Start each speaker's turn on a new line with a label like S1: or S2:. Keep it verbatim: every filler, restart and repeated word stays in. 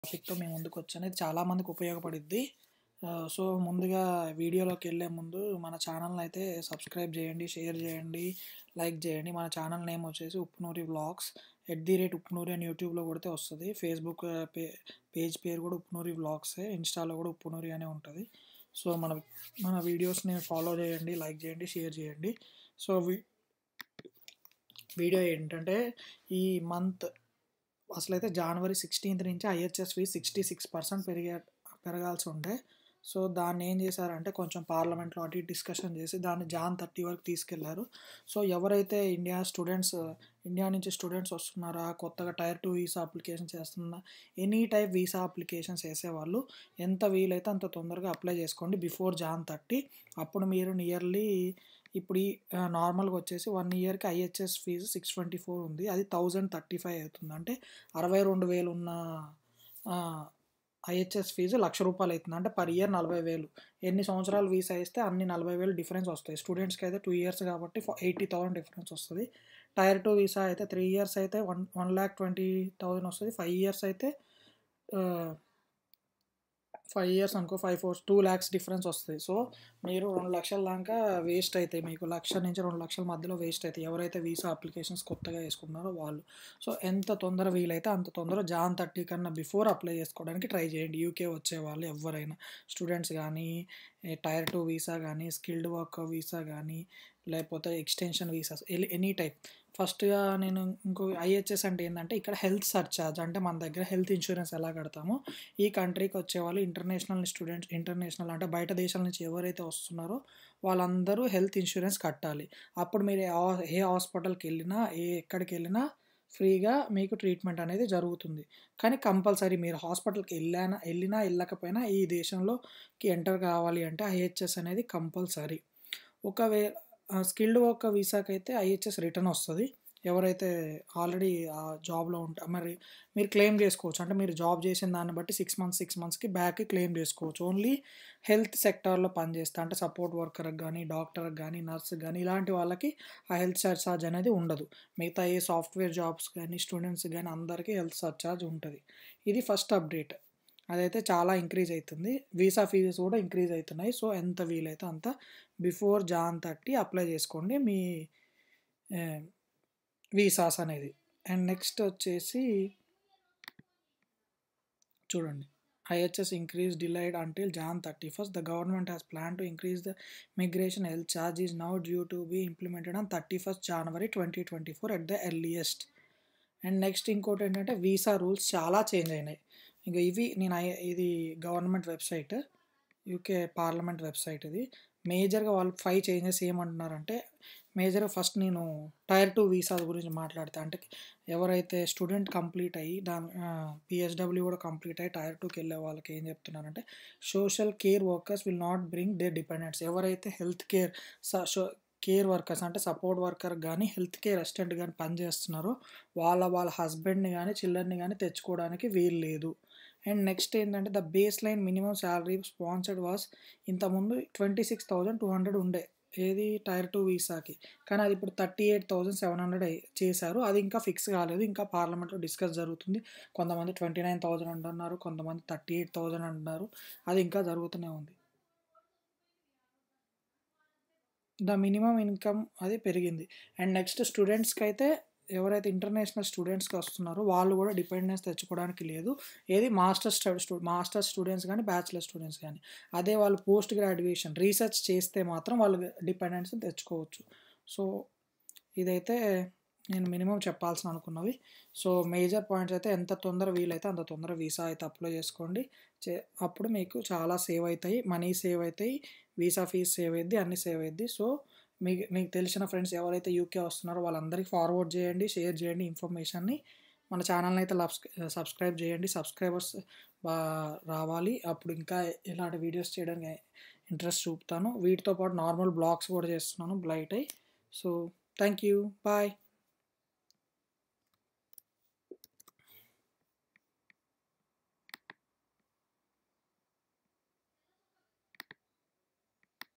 S1: టాపిక్‌తో మీ ముందుకొచ్చాను. ఇది చాలా మందికి ఉపయోగపడిద్ది. ఆహ్, సో, ముందుగా వీడియోలోకెళ్ళే ముందు మన ఛానల్‌ని అయితే సబ్స్క్రైబ్ చేయండి, షేర్ చేయండి, లైక్ చేయండి. మన ఛానల్ నేమ్ వచ్చేసి Uppunuri vlogs. At the rate Uppunuri అని యూట్యూబ్‌లో కొడితే వస్తది. ఫేస్‌బుక్ పే పేజ్ పేరు కూడా ఉప్పునూరి వ్లాగ్సే. ఇన్‌స్టాలో కూడా ఉప్పునూరి అనే ఉంటది. సో, మన మన వీడియోస్‌ని ఫాలో చేయండి, లైక్ చేయండి, షేర్ చేయండి. సో, వి వీడియో ఏంటంటే ఈ మంత్ అసలైతే జనవరి సిక్స్టీన్త్ నుంచి IHS fee sixty six percent పెరిగా పెరగాల్సి ఉండే. సో దాన్ని ఏం చేశారంటే కొంచెం పార్లమెంట్లో అటు ఇటు డిస్కషన్ చేసి దాన్ని జాన్ థర్టీ వరకు తీసుకెళ్లారు. సో ఎవరైతే ఇండియా స్టూడెంట్స్ ఇండియా నుంచి స్టూడెంట్స్ వస్తున్నారా, కొత్తగా టైర్ టూ వీసా అప్లికేషన్ చేస్తున్నా, ఎనీ టైప్ వీసా అప్లికేషన్స్ వేసేవాళ్ళు ఎంత వీలైతే అంత తొందరగా అప్లై చేసుకోండి బిఫోర్ జాన్ థర్టీ. అప్పుడు మీరు నియర్లీ ఇప్పుడు ఈ నార్మల్గా వచ్చేసి వన్ ఇయర్కి IHS fee six twenty four ఉంది, అది థౌజండ్ థర్టీ ఫైవ్ అవుతుంది. అంటే అరవై రెండు వేలు ఉన్న ఐహెచ్ఎస్ ఫీజు లక్ష రూపాయలు అవుతుంది. అంటే పర్ ఇయర్ నలభై వేలు. ఎన్ని సంవత్సరాలు వీసా ఇస్తే అన్ని నలభై వేలు డిఫరెన్స్ వస్తాయి. స్టూడెంట్స్కి అయితే టూ ఇయర్స్ కాబట్టి ఎయిటీ థౌసండ్ డిఫరెన్స్ వస్తుంది. టైర్ టూ వీసా అయితే త్రీ ఇయర్స్ అయితే one one lakh twenty thousand వస్తుంది. ఫైవ్ ఇయర్స్ అయితే ఫైవ్ ఇయర్స్ అనుకో five four two lakhs difference వస్తుంది. సో మీరు రెండు లక్షల దాకా వేస్ట్ అవుతాయి. మీకు లక్ష నుంచి రెండు లక్షల మధ్యలో వేస్ట్ అవుతాయి ఎవరైతే వీసా అప్లికేషన్స్ కొత్తగా వేసుకున్నారో వాళ్ళు. సో ఎంత తొందర వీలైతే అంత తొందర జాన్ థర్టీ కన్నా బిఫోర్ అప్లై చేసుకోవడానికి ట్రై చేయండి. యూకే వచ్చే వాళ్ళు ఎవరైనా, స్టూడెంట్స్ కానీ, టైర్ టూ వీసా కానీ, స్కిల్డ్ వర్క్ వీసా కానీ, లేకపోతే ఎక్స్టెన్షన్ వీసాస్ ఎనీ టైప్. ఫస్ట్గా నేను ఇంకో ఐహెచ్ఎస్ అంటే ఏంటంటే ఇక్కడ హెల్త్ సర్చార్జ్, అంటే మన దగ్గర హెల్త్ ఇన్సూరెన్స్ ఎలా కడతామో ఈ కంట్రీకి వచ్చేవాళ్ళు ఇంటర్నేషనల్ స్టూడెంట్స్, ఇంటర్నేషనల్ అంటే బయట దేశాల నుంచి ఎవరైతే వస్తున్నారో వాళ్ళందరూ హెల్త్ ఇన్సూరెన్స్ కట్టాలి. అప్పుడు మీరు ఏ హాస్పిటల్కి వెళ్ళినా, ఏ ఎక్కడికి వెళ్ళినా ఫ్రీగా మీకు ట్రీట్మెంట్ అనేది జరుగుతుంది. కానీ కంపల్సరీ మీరు హాస్పిటల్కి వెళ్ళానా వెళ్ళినా వెళ్ళకపోయినా ఈ దేశంలోకి ఎంటర్ కావాలి అంటే ఐహెచ్ఎస్ అనేది కంపల్సరీ. ఒకవేళ స్కిల్డ్ వర్క్ వీసాకి అయితే ఐహెచ్ఎస్ రిటర్న్ వస్తుంది. ఎవరైతే ఆల్రెడీ ఆ జాబ్లో ఉంటా మరి మీరు క్లెయిమ్ చేసుకోవచ్చు. అంటే మీరు జాబ్ చేసిన దాన్ని బట్టి సిక్స్ మంత్స్ సిక్స్ మంత్స్కి బ్యాక్ క్లెయిమ్ చేసుకోవచ్చు. ఓన్లీ హెల్త్ సెక్టార్లో పనిచేస్తా అంటే సపోర్ట్ వర్కర్కి కానీ, డాక్టర్కి కానీ, నర్స్కి కానీ ఇలాంటి వాళ్ళకి ఆ హెల్త్ సర్చార్జ్ అనేది ఉండదు. మిగతా ఏ సాఫ్ట్వేర్ జాబ్స్ కానీ, స్టూడెంట్స్ కానీ అందరికీ హెల్త్ సర్చార్జ్ ఉంటుంది. ఇది ఫస్ట్ అప్డేట్. అదైతే చాలా ఇంక్రీజ్ అవుతుంది. వీసా ఫీజెస్ కూడా ఇంక్రీజ్ అవుతున్నాయి. సో ఎంత వీలైతే అంత బిఫోర్ జాన్ థర్టీ అప్లై చేసుకోండి మీ వీసాస్ అనేది. అండ్ నెక్స్ట్ వచ్చేసి చూడండి, IHS increase delayed until Jan thirty first. The government has plan to increase the migration health charge is now due to be implemented on thirty first January twenty twenty four at the earliest. And next ఇంకోటి ఏంటంటే visa rules చాలా change అయినాయి. ఇంకా ఇవి నేను ఇది government website, UK parliament website. ఇది మేజర్గా వాళ్ళు ఫైవ్ చేంజెస్ ఏమంటున్నారంటే, మేజర్గా ఫస్ట్ నేను టైర్ టూ వీసా గురించి మాట్లాడతా. అంటే ఎవరైతే స్టూడెంట్ కంప్లీట్ అయ్యి దాని పిహెచ్డబ్ల్యూ కూడా కంప్లీట్ అయ్యి టైర్ టూకి వెళ్ళే వాళ్ళకి ఏం చెప్తున్నారంటే, social care workers will not bring they dependents. ఎవరైతే health care so care workers అంటే సపోర్ట్ వర్కర్ కానీ, హెల్త్ కేర్ అసిస్టెంట్ కానీ పనిచేస్తున్నారో వాళ్ళ వాళ్ళ హస్బెండ్ని కానీ, చిల్డ్రన్ని కానీ తెచ్చుకోవడానికి వీలు లేదు. అండ్ నెక్స్ట్ ఏంటంటే the base line minimum salary sponsored was ఇంతకుముందు twenty six thousand two hundred ఉండే ఏది టైర్ టూ వీసాకి, కానీ అది ఇప్పుడు thirty eight thousand seven hundred చేశారు. అది ఇంకా ఫిక్స్ కాలేదు, ఇంకా పార్లమెంట్లో డిస్కస్ జరుగుతుంది. కొంతమంది ట్వంటీ నైన్ థౌజండ్ అంటున్నారు, కొంతమంది థర్టీ ఎయిట్ థౌజండ్ అంటున్నారు. అది ఇంకా జరుగుతూనే ఉంది. ద మినిమం ఇన్కమ్ అది పెరిగింది. అండ్ నెక్స్ట్ స్టూడెంట్స్కి అయితే ఎవరైతే ఇంటర్నేషనల్ స్టూడెంట్స్కి వస్తున్నారో వాళ్ళు కూడా డిపెండెన్స్ తెచ్చుకోవడానికి లేదు. ఏది మాస్టర్స్ స్టూ మాస్టర్స్ స్టూడెంట్స్ కానీ, బ్యాచిలర్ స్టూడెంట్స్ కానీ. అదే వాళ్ళు పోస్ట్ గ్రాడ్యుయేషన్ రీసెర్చ్ చేస్తే మాత్రం వాళ్ళు డిపెండెన్స్ తెచ్చుకోవచ్చు. సో ఇదైతే నేను మినిమం చెప్పాల్సిన అనుకున్నవి. సో మేజర్ పాయింట్స్ అయితే ఎంత తొందర వీలైతే అంత తొందర వీసా అయితే అప్లై చేసుకోండి. చే అప్పుడు మీకు చాలా సేవ్ అవుతాయి, మనీ సేవ్ అవుతాయి, వీసా ఫీజ్ సేవ్ అయ్యిద్ది, అన్నీ సేవ్ అయ్యిద్ది. సో మీకు మీకు తెలిసిన ఫ్రెండ్స్ ఎవరైతే యూకే వస్తున్నారో వాళ్ళందరికీ ఫార్వర్డ్ చేయండి, షేర్ చేయండి ఇన్ఫర్మేషన్ని. మన ఛానల్ని అయితే సబ్స్క్రైబ్ చేయండి. సబ్స్క్రైబర్స్ రావాలి, అప్పుడు ఇంకా ఇలాంటి వీడియోస్ చేయడానికి ఇంట్రెస్ట్ చూపుతాను. వీటితో పాటు నార్మల్ బ్లాగ్స్ కూడా చేస్తున్నాను బ్లైట్ అయ్యి. So thank you, bye.